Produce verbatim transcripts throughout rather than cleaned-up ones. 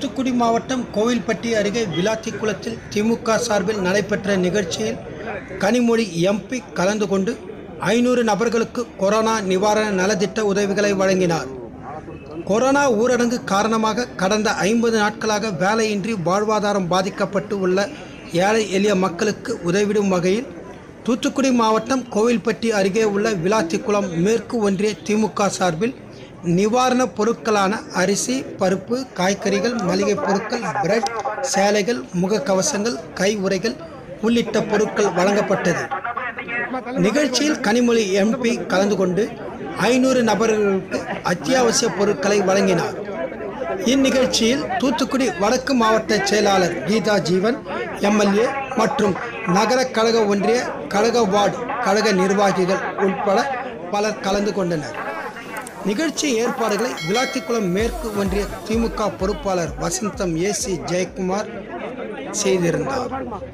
தூத்துக்குடி மாவட்டம் கோவில்பட்டி அருகே விளாத்திக்குளத்தில் திமுக சார்பில் நடைபெற்ற நிகழ்ச்சியில் கனிமொழி எம்பி கலந்து கொண்டு ஐநூறு நபர்களுக்கு கொரோனா நிவாரண நலத்திட்ட உதவிகளை வழங்கினார். கொரோனா ஊரடங்கு காரணமாக கடந்த ஐம்பது நாட்களாக வேலையின்றி வாழ்வாதாரம் பாதிக்கப்பட்டு உள்ள ஏழை எளிய மக்களுக்கு உதவிடும் வகையில் தூத்துக்குடி மாவட்டம் கோவில்பட்டி அருகே உள்ள விளாத்திக்குளம் மேற்கு ஒன்றிய திமுக சார்பில் நிவாரணப் பொருட்களான அரிசி, பருப்பு, காய்கறிகள், மளிகை பொருட்கள், பிரெட், சேலைகள், முகக்கவசங்கள், கை உறைகள் உள்ளிட்ட பொருட்கள் வழங்கப்பட்டது. நிகழ்ச்சியில் கனிமொழி எம்பி கலந்து கொண்டு ஐநூறு நபர்களுக்கு அத்தியாவசிய பொருட்களை வழங்கினார். இந்நிகழ்ச்சியில் தூத்துக்குடி வடக்கு மாவட்ட செயலாளர் கீதா ஜீவன், எம்எல்ஏ மற்றும் நகர கழக ஒன்றிய கழக வார்டு கழக நிர்வாகிகள் உட்பட பலர் கலந்து கொண்டனர். நிகழ்ச்சி ஏற்பாடுகளை விளாத்திக்குளம் மேற்கு ஒன்றிய திமுக பொறுப்பாளர் வசந்தம் ஏ சி ஜெயக்குமார் செய்திருந்தார்.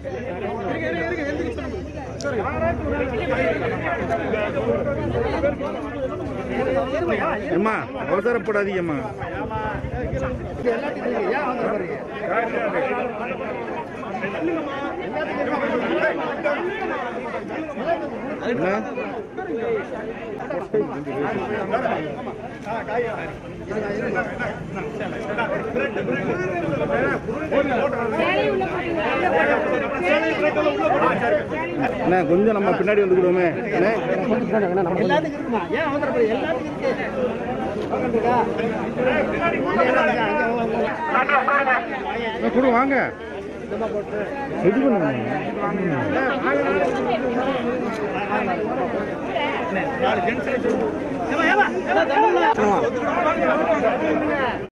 அம்மா அவசரப்படாதீங்கம்மா. கொஞ்சம் நம்ம பின்னாடி வந்துக்கிடுவோமே. கூட வாங்க இது பண்ணுங்க.